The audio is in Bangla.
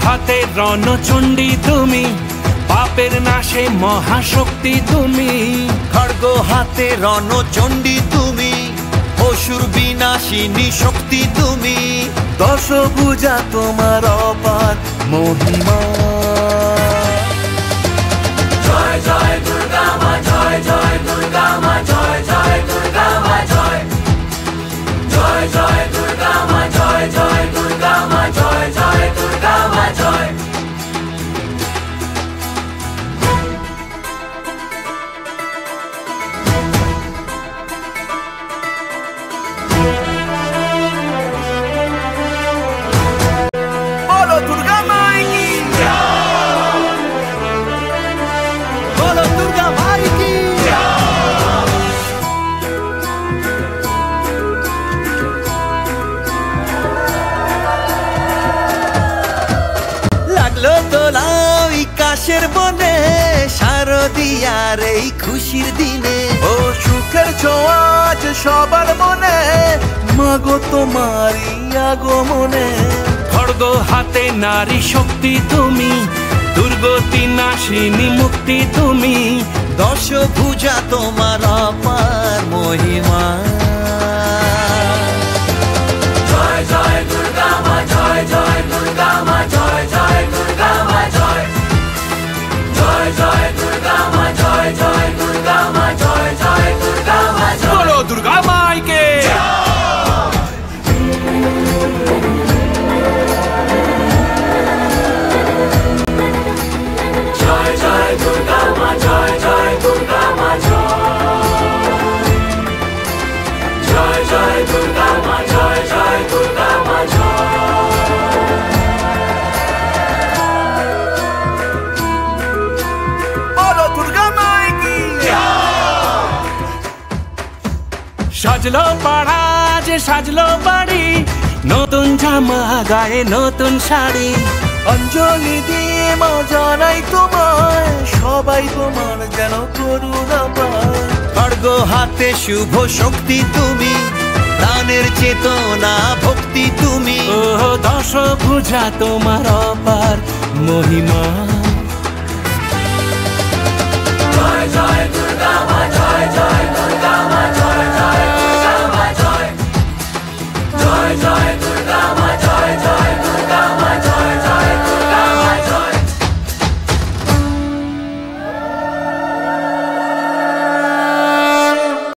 হাতে রণচণ্ডী তুমি, পাপের নাশে মহাশক্তি তুমি। খড়গ হাতে রণচণ্ডী তুমি, অসুর বিনাশিনী শক্তি তুমি। দশভুজা তোমার অপার মহিমা। জয় জয় দুর্গা মা, জয় জয় দুর্গা মা, জয় জয় দুর্গা মা, জয় জয় জয় দুর্গা মা, জয় জয় দুর্গা মা, জয় জয় দুর্গা মা, জয়। বলো দুর্গা মাই কি, বলো দুর্গা মাই কি। লাগলো দোলা ওই কাশের বনে, শারদিয়ার এই খুশির দিনে। ও সুখের ছোঁয়া আছে সবার মনে, মাগো তোমারই আগমনে। খড়গ হাতে নারী শক্তি তুমি, দুর্গতি নাশিনী মুক্তি তুমি। দশভুজা তোমার অপার মহিমা। জয় জয় দুর্গা মা, জয় জয় দুর্গা মা, জয় জয় দুর্গা মা, জয় জয় জয় দুর্গা মা, জয় জয় দুর্গা মা, জয় জয় দুর্গা মা, জয়। বলো দুর্গা মাইকে। জয় জয় দুর্গা মা, জয় জয় দুর্গা মা, জয় জয় জয় দুর্গা মা, জয় জয় দুর্গা মা, জয়। বলো দুর্গা মাই কি। সাজলো পাড়া যে সাজলো বাড়ি, নতুন জামা গায়ে নতুন শাড়ি। অঞ্জলি দিয়ে মা জানাই তোমায়, সবাই তোমার যেন করুণা পায়। খড়গ হাতে শুভ শক্তি তুমি, প্রাণের চেতনা ভক্তি তুমি। ও দশভুজা তোমার অপার মহিমা।